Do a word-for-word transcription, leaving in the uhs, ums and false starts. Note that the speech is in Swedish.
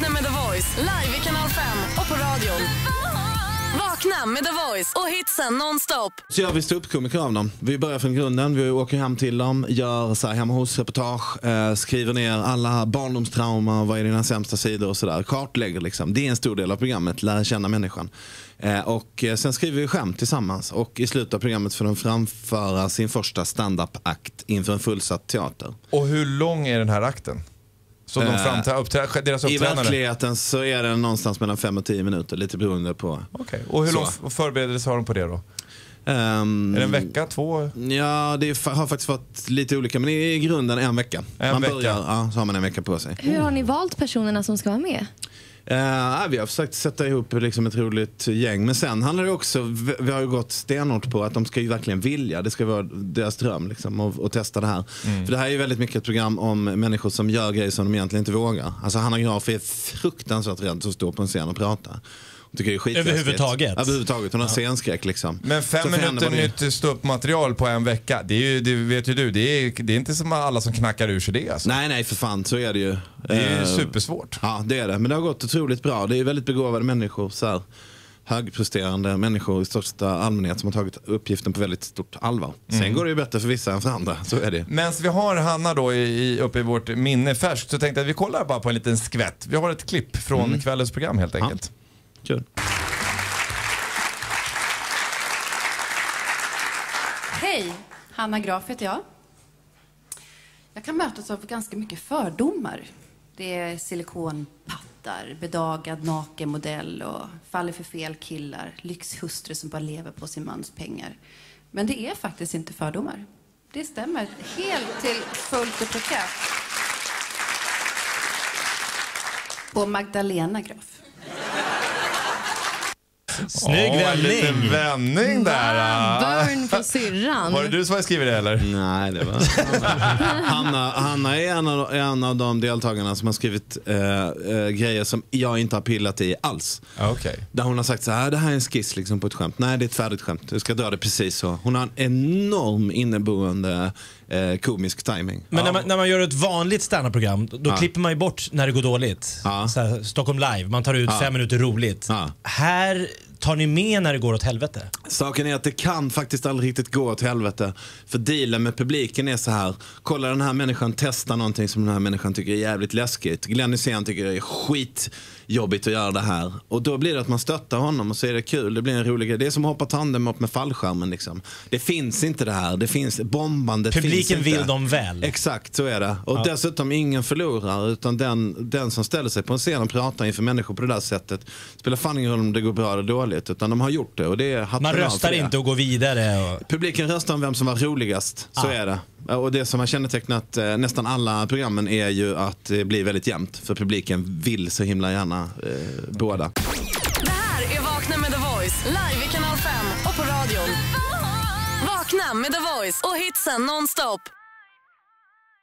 Vakna med The Voice live i kanal fem och på radion. Vakna med The Voice och hitsen nonstop. Så gör vi ståuppkomiker av dem. Vi börjar från grunden, vi åker hem till dem, gör så här hemma hos reportage, eh, skriver ner alla barndomstrauma, vad är dina sämsta sidor och sådär. Kartlägger liksom. Det är en stor del av programmet, lära känna människan. Eh, och eh, sen skriver vi skämt tillsammans. Och i slutet av programmet får de framföra sin första stand-up-akt inför en fullsatt teater. Och hur lång är den här akten? Så de framträder, uppträ- deras I verkligheten så är det någonstans mellan fem och tio minuter, lite beroende på. Okej. Och hur lång förberedelse har de på det då? Um, är det en vecka, två? Ja, det har faktiskt varit lite olika, men i grunden en vecka. En Man vecka. börjar, ja, så har man en vecka på sig. Hur har ni valt personerna som ska vara med? Uh, vi har försökt sätta ihop liksom ett roligt gäng. Men sen handlar det också, vi, vi har ju gått stenhårt på att de ska ju verkligen vilja. Det ska vara deras dröm liksom, och, och testa det här. Mm. För det här är ju väldigt mycket ett program om människor som gör grejer som de egentligen inte vågar. Alltså Hanna Graf är fruktansvärt rädd att stå på en scen och prata. Tycker det är skitläskigt. Överhuvudtaget. Överhuvudtaget, hon har ja. scenskräck liksom. Men fem minuter nytt ståuppmaterial på en vecka, det, är ju, det vet ju du, det är, det är inte som alla som knackar ur sig det alltså. Nej, nej, för fan, så är det ju. Det är ju uh, supersvårt. Ja, det är det, men det har gått otroligt bra. Det är väldigt begåvade människor, så här, högpresterande människor i största allmänhet som har tagit uppgiften på väldigt stort allvar. Sen mm. går det ju bättre för vissa än för andra, så är det. Men vi har Hanna då i, uppe i vårt minne färskt, så tänkte jag att vi kollar bara på en liten skvätt. Vi har ett klipp från mm. kvällens program helt enkelt. Ja. Kul. Hej, Hanna Graf heter jag. Jag kan mötas av ganska mycket fördomar. Det är silikonpattar, bedagad nakenmodell och faller för fel killar, lyxhustru som bara lever på sin mans pengar. Men det är faktiskt inte fördomar. Det stämmer helt till fullt och prekat. På Magdalena Graf. Snygg oh, vändning. En liten vändning där. Wow, burn på syrran. Var det du som har skrivit det eller? Nej, det var Hanna, Hanna är en av, en av de deltagarna som har skrivit äh, äh, grejer som jag inte har pillat i alls. Okay. Där hon har sagt så här, det här är en skiss liksom på ett skämt. Nej, det är ett färdigt skämt. Du ska dra det precis så. Hon har en enorm inneboende eh, komisk timing. Men ja. när, man, när man gör ett vanligt stand-up-program, då, då ja. klipper man ju bort när det går dåligt. Ja. Så här, Stockholm Live, man tar ut ja. fem minuter roligt. Ja. Här tar ni med när det går åt helvete? Saken är att det kan faktiskt aldrig riktigt gå åt helvete. För dealen med publiken är så här. Kolla, den här människan testar någonting som den här människan tycker är jävligt läskigt. Glenn Hysén tycker det är skitjobbigt att göra det här. Och då blir det att man stöttar honom och så är det kul. Det blir en rolig grej. Det är som att hoppa tandem upp med fallskärmen liksom. Det finns inte det här. Det finns bombandet. Publiken finns vill inte. dem väl. Exakt, så är det. Och ja. dessutom ingen förlorar, utan den, den som ställer sig på en scen och pratar inför människor på det där sättet spelar fan ingen roll om det går bra eller dåligt, utan de har gjort det. Och det är man röstar inte och går vidare. Och... Publiken röstar om vem som var roligast, så ah. är det. Och det som har kännetecknat eh, nästan alla programmen är ju att det blir väldigt jämnt. För publiken vill så himla gärna eh, båda. Det här är Vakna med The Voice, live i kanal fem och på radion. Vakna med The Voice och hitsen nonstop.